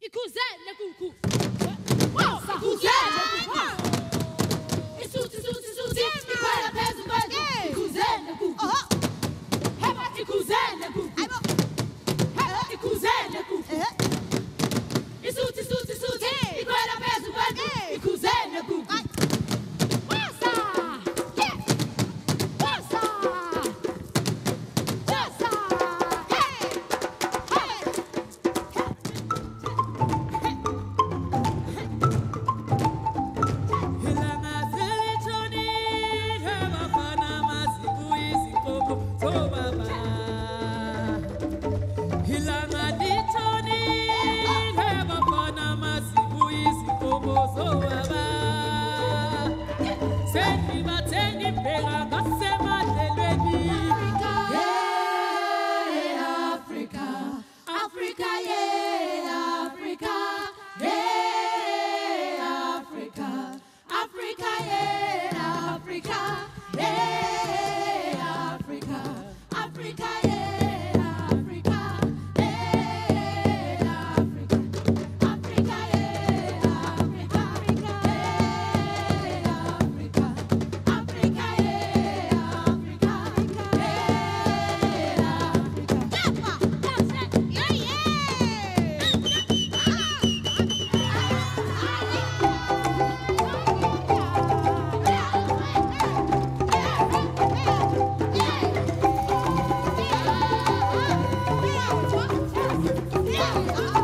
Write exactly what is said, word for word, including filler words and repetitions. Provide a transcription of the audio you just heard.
Ikuzele kuku. Ikuzele kuku. Isuti suti suti. Ikwela pezu pezu. Ikuzele kuku. Hema ikuzele kuku. Hema ikuzele kuku. Isuti suti suti. Ikwela pezu pezu. Ikuzele kuku. Yeah.